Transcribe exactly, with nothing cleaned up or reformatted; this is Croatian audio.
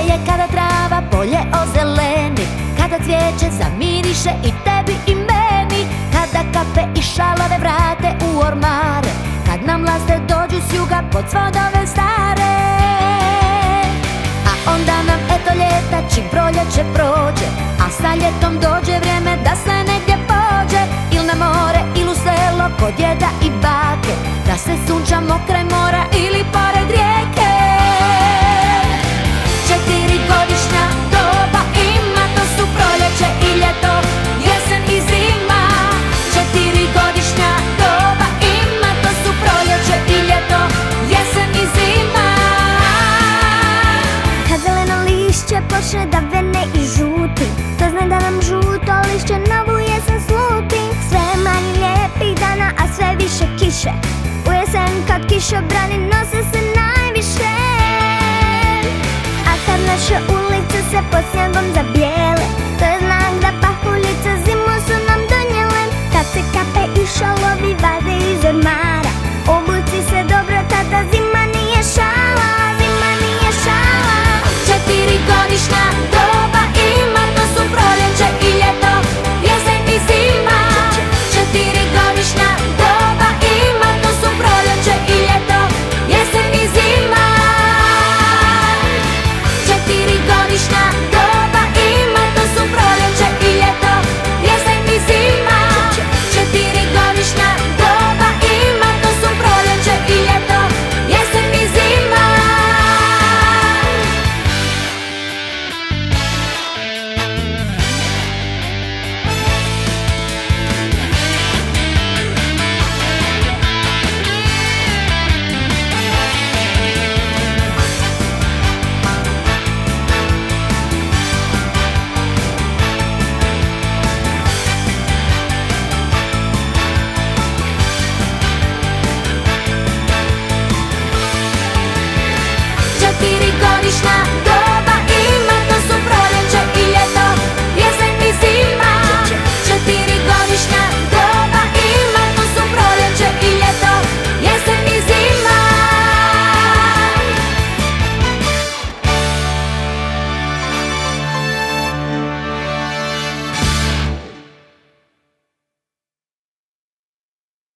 je kada trava polje ozeleni, kada cvijeće zamiriše i tebi i meni, kada kape i šalove vrate u ormare, kad nam laste dođu s juga pod svodove stare. A onda nam eto ljeta čim proljeće prođe, a sa ljetom dođe vrijeme da se negdje pođe, il na more il u selo kod djeda i bake, da se sunčamo kraj mora ili pored rijeke. Četiri godišnja doba ima, to su proljeće i ljeto, jesen i zima. Četiri godišnja doba ima, to su proljeće i ljeto, jesen i zima. Kad zeleno lišće počne da vene i žuti, to zna da nam žuto lišće novu jesen sluti. Sve manje lijepih dana, a sve više kiše, u jesen kad kišobrani nose se najviše. A kad naše ulice se pod snijegom zabavljaju,